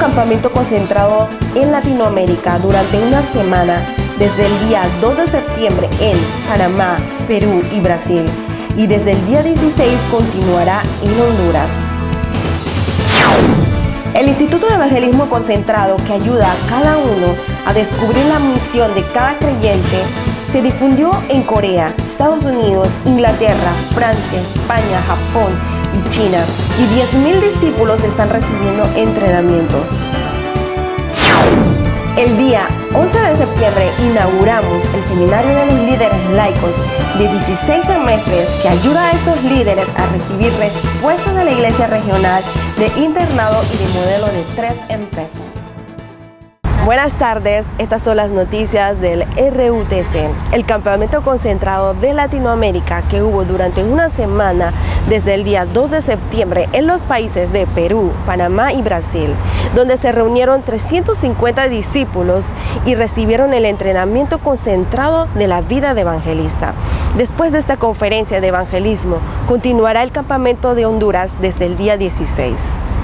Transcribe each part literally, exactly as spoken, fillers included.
campamento concentrado en Latinoamérica durante una semana desde el día dos de septiembre en Panamá, Perú y Brasil, y desde el día dieciséis continuará en Honduras. El Instituto de Evangelismo Concentrado, que ayuda a cada uno a descubrir la misión de cada creyente, se difundió en Corea, Estados Unidos, Inglaterra, Francia, España, Japón y China, y diez mil discípulos están recibiendo entrenamientos. El día once de septiembre inauguramos el Seminario de los Líderes Laicos de dieciséis semestres que ayuda a estos líderes a recibir respuestas de la Iglesia Regional de internado y de modelo de tres empresas. Buenas tardes, estas son las noticias del R U T C, el campamento concentrado de Latinoamérica que hubo durante una semana desde el día dos de septiembre en los países de Perú, Panamá y Brasil, donde se reunieron trescientos cincuenta discípulos y recibieron el entrenamiento concentrado de la vida de evangelista. Después de esta conferencia de evangelismo, continuará el campamento de Honduras desde el día dieciséis.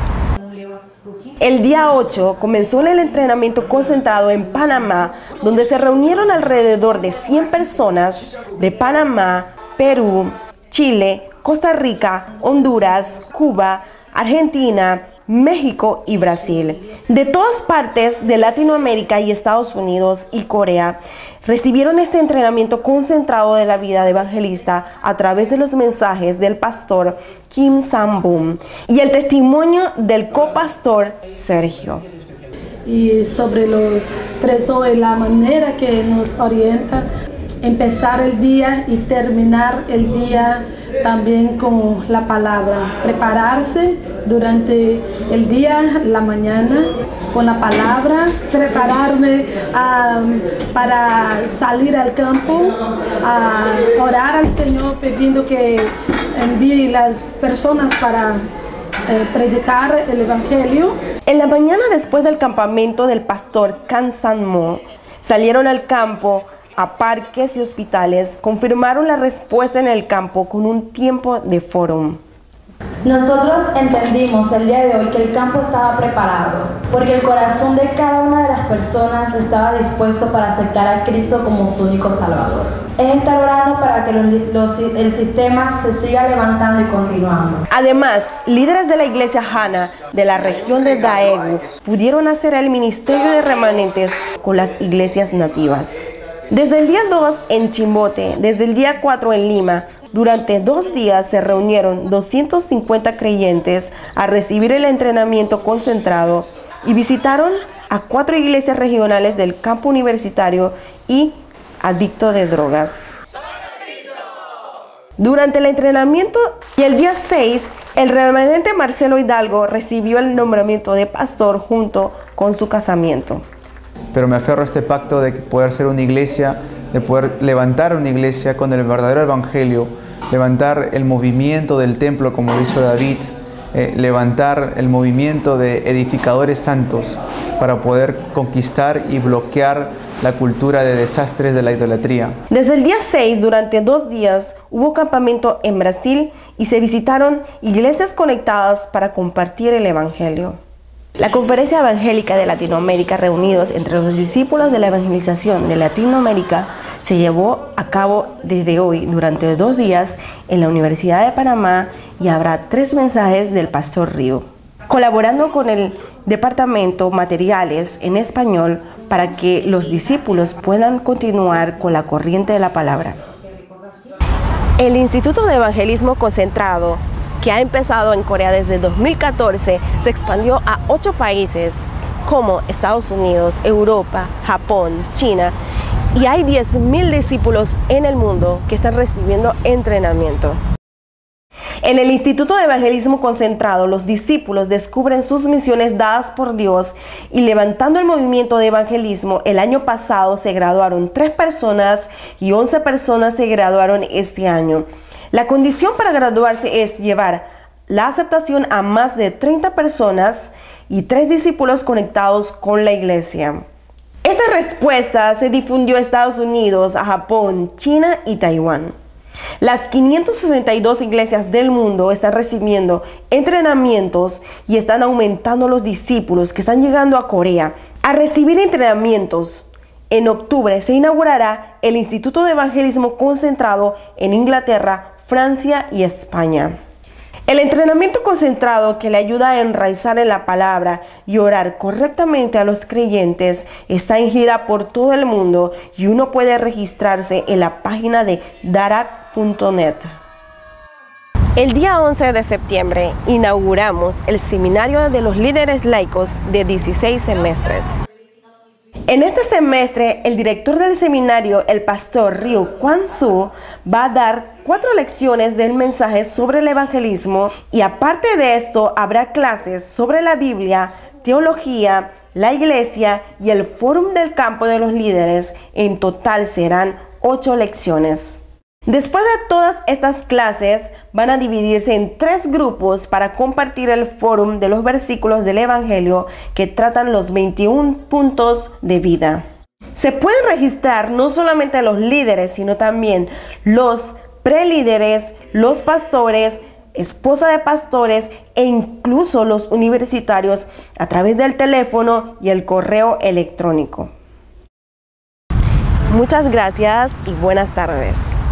El día ocho comenzó el entrenamiento concentrado en Panamá, donde se reunieron alrededor de cien personas de Panamá, Perú, Chile, Costa Rica, Honduras, Cuba, Argentina, México y Brasil. De todas partes de Latinoamérica y Estados Unidos y Corea recibieron este entrenamiento concentrado de la vida de evangelista a través de los mensajes del pastor Kim Sang-boom y el testimonio del copastor Sergio. Y sobre los tres O, la manera que nos orienta, empezar el día y terminar el día también con la palabra, prepararse durante el día, la mañana, con la palabra, prepararme um, para salir al campo, a orar al Señor pidiendo que envíe las personas para eh, predicar el Evangelio. En la mañana después del campamento del pastor Kim Sang-boom, salieron al campo, a parques y hospitales, confirmaron la respuesta en el campo con un tiempo de fórum. Nosotros entendimos el día de hoy que el campo estaba preparado, porque el corazón de cada una de las personas estaba dispuesto para aceptar a Cristo como su único Salvador. Es estar orando para que los, los, el sistema se siga levantando y continuando. Además, líderes de la iglesia Hana de la región de Daegu pudieron hacer el ministerio de remanentes con las iglesias nativas. Desde el día dos en Chimbote, desde el día cuatro en Lima, durante dos días se reunieron doscientos cincuenta creyentes a recibir el entrenamiento concentrado y visitaron a cuatro iglesias regionales del campo universitario y adicto de drogas. Durante el entrenamiento y el día seis, el remanente Marcelo Hidalgo recibió el nombramiento de pastor junto con su casamiento. Pero me aferro a este pacto de poder ser una iglesia, de poder levantar una iglesia con el verdadero evangelio, levantar el movimiento del templo como lo hizo David, eh, levantar el movimiento de edificadores santos para poder conquistar y bloquear la cultura de desastres de la idolatría. Desde el día seis, durante dos días, hubo campamento en Brasil y se visitaron iglesias conectadas para compartir el evangelio. La Conferencia Evangélica de Latinoamérica, reunidos entre los discípulos de la evangelización de Latinoamérica, se llevó a cabo desde hoy durante dos días en la Universidad de Panamá y habrá tres mensajes del pastor Río, colaborando con el departamento Materiales en español para que los discípulos puedan continuar con la corriente de la palabra. El Instituto de Evangelismo Concentrado, que ha empezado en Corea desde dos mil catorce, se expandió a ocho países como Estados Unidos, Europa, Japón, China, y hay diez mil discípulos en el mundo que están recibiendo entrenamiento. En el Instituto de Evangelismo Concentrado, los discípulos descubren sus misiones dadas por Dios y levantando el movimiento de evangelismo, el año pasado se graduaron tres personas y once personas se graduaron este año. La condición para graduarse es llevar la aceptación a más de treinta personas y tres discípulos conectados con la iglesia. Esta respuesta se difundió a Estados Unidos, a Japón, China y Taiwán. Las quinientas sesenta y dos iglesias del mundo están recibiendo entrenamientos y están aumentando los discípulos que están llegando a Corea a recibir entrenamientos. En octubre se inaugurará el Instituto de Evangelismo concentrado en Inglaterra, Francia y España. El entrenamiento concentrado que le ayuda a enraizar en la palabra y orar correctamente a los creyentes está en gira por todo el mundo y uno puede registrarse en la página de darak punto net. El día once de septiembre inauguramos el Seminario de los Líderes Laicos de dieciséis semestres. En este semestre, el director del seminario, el pastor Ryu Kwan-Soo, va a dar cuatro lecciones del mensaje sobre el evangelismo y aparte de esto habrá clases sobre la Biblia, teología, la iglesia y el fórum del campo de los líderes. En total serán ocho lecciones. Después de todas estas clases, van a dividirse en tres grupos para compartir el fórum de los versículos del Evangelio que tratan los veintiún puntos de vida. Se pueden registrar no solamente los líderes, sino también los prelíderes, los pastores, esposa de pastores e incluso los universitarios a través del teléfono y el correo electrónico. Muchas gracias y buenas tardes.